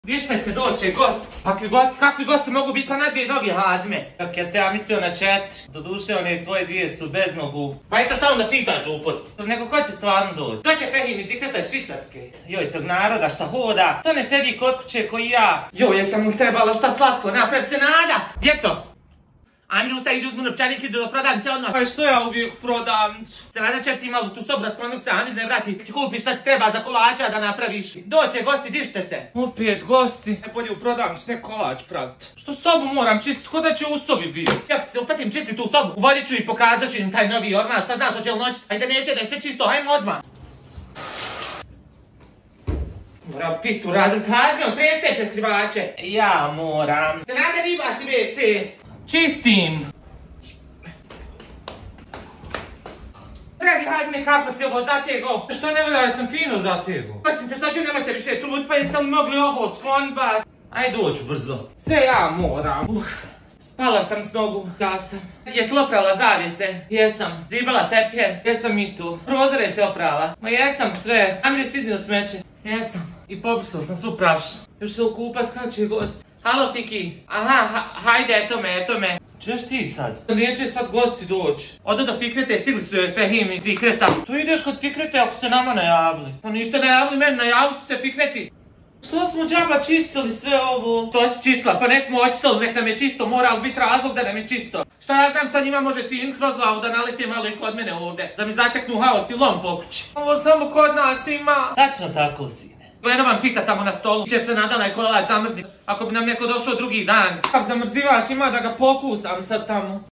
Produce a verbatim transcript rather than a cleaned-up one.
Vište se doće gost. Kakvi gosti, kakvi gosti mogu biti pa na dvije noge Hazime? Kak ja te ja mislio na četiri. Doduše one tvoje dvije su bez nogu. Pa eto šta onda pitaš glupost? Nego ko će stvarno doći? Doće Fehim iz Ikreta iz Švicarske. Joj, tog naroda šta hoda. To ne sedi kod kuće koji ja. Joj, jesam mu trebala šta slatko napravit se nada. Djeco! Ajme ustaj, idu uzmu novčanik, idu do prodavnice odmah. Pa što ja uvijek u prodavnicu? Se nada će ti malo tu sobu rasklonog se Amir ne vrati. Ti kupiš šta ti treba za kolača da napraviš. Doće gosti, dište se. Opet gosti. Ne bolje u prodavnicu, ne kolač praviti. Što sobu moram čistiti, ko da će u sobi biti? Ja se upatim čisti tu sobu. Uvodit ću i pokazat ću im taj novi ormar. Šta znaš hoće li noćit? Ajde neće da je sve čisto, ajmo odmah. Moram pitu razred Hazme, treste prekrivače. Ja moram. Se nada ribaš ti ve ce. Čistim. Dragi Hazme, kako si ovo zatego? Što ne volja, ja sam fino zatego. Osim se saču, nemoj se više trud, pa jeste li mogli ovo sklonit ba? Aj doću brzo. Sve ja moram. Uh, Spala sam s nogu. Ja sam. jesi li oprala zavjese? Jesam. Dribala tepje? Jesam i tu. Prozore se oprala? Ma jesam sve. Amir si iznio smeće? Jesam. I pobrisao sam svu prašnu. Još se okupat, kad će gost? Halo Fiki, aha, ha, hajde, eto me, eto me. Češ ti sad? Neće sad gosti doći. Odo do Fikrete, stigli su joj Fehim iz Ikreta. Tu ideš kod Fikrete ako se nama najavili. Pa niste najavili meni, najavili su se Fikreti. Što smo džaba čistili sve ovo? To si čistila, pa nek smo očistili, nek nam je čisto, mora li biti razlog da nam je čisto. Šta ja znam, sa njima može sin kroz glavu da nalete malo i kod mene ovdje. Da mi zateknu haos i lom po kući. Ovo samo kod nas ima. Tačno tako, sine. Gleda vam pita tamo na stolu, će se nadala i kolač zamrznit, ako bi nam neko došao drugi dan. Kak zamrzivač ima da ga pokusam sad tamo.